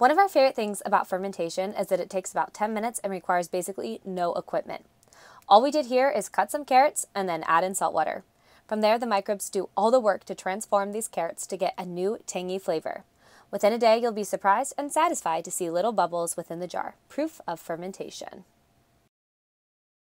One of our favorite things about fermentation is that it takes about 10 minutes and requires basically no equipment. All we did here is cut some carrots and then add in salt water. From there, the microbes do all the work to transform these carrots to get a new tangy flavor. Within a day, you'll be surprised and satisfied to see little bubbles within the jar, proof of fermentation.